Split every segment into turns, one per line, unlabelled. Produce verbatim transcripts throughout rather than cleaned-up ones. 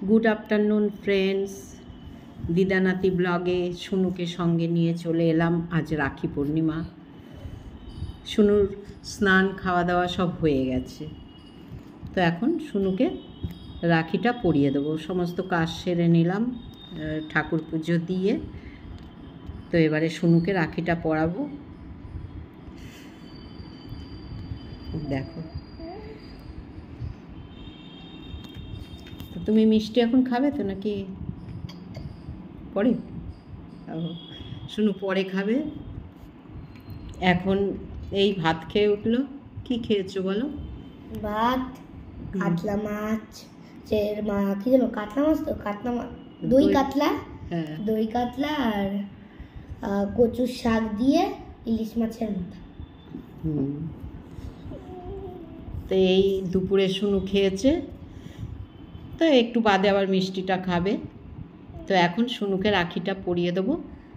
Good afternoon friends, দিদানাতি ব্লগে শুনুকে সঙ্গে নিয়ে চলে এলাম। আজ রাখি পূর্ণিমা। শুনুর স্নান খাওয়া দাওয়া সব হয়ে গেছে, তো এখন শুনুকে রাখিটা পরিয়ে দেবো। সমস্ত কাজ সেরে নিলাম, ঠাকুর পুজো দিয়ে। তো এবারে শুনুকে রাখিটা পরাবো। দেখো, তো তুমি মিষ্টি এখন খাবে তো নাকি পরে? শুনু পরে খাবে। এখন এই ভাত খেয়ে উঠলো। কি খেয়েছো বলো?
ভাত, কাতলা মাছ, চের মা কি জানো, কাতলা মাছ তো, কাতলা মাছ, দই কাতলা,
হ্যাঁ
দই কাতলা আর কচুর শাক দিয়ে ইলিশ মাছের মাথা।
হুম, তো এই দুপুরে শুনু খেয়েছে, তো একটু বাদে আবার মিষ্টিটা খাবে। তো এখন শুনুকে রাখিটা পরিয়ে দেবো।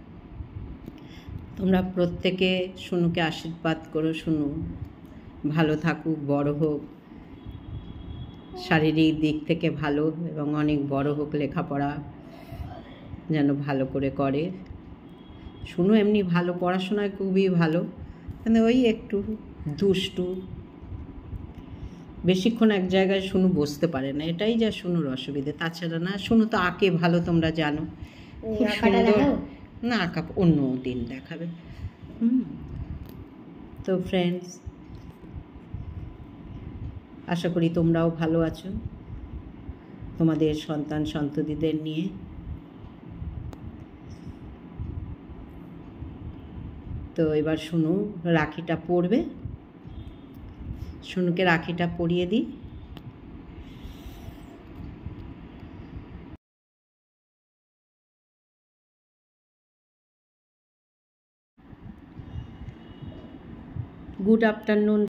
তোমরা প্রত্যেকে শুনুকে আশীর্বাদ করো, শুনু ভালো থাকুক, বড় হোক, শারীরিক দিক থেকে ভালো এবং অনেক বড় হোক, লেখাপড়া যেন ভালো করে করে। শুনু এমনি ভালো, পড়াশোনায় খুবই ভালো, কিন্তু ওই একটু দুষ্টু, বেশিক্ষণ এক জায়গায় শুনু বসতে পারে না, এটাই যা শুনুর অসুবিধে। তাছাড়া না, শুনু তো আঁকে ভালো, তোমরা জানো, খুব সুন্দর। না, আঁকা অন্য দিন দেখাবে। হুম, তো ফ্রেন্ডস, আশা করি তোমরাও ভালো আছো তোমাদের সন্তান সন্ততিদের নিয়ে। তো এবার শুনু রাখিটা পরবে। শুনুকে রাখিটা পরিয়ে দিই। Good afternoon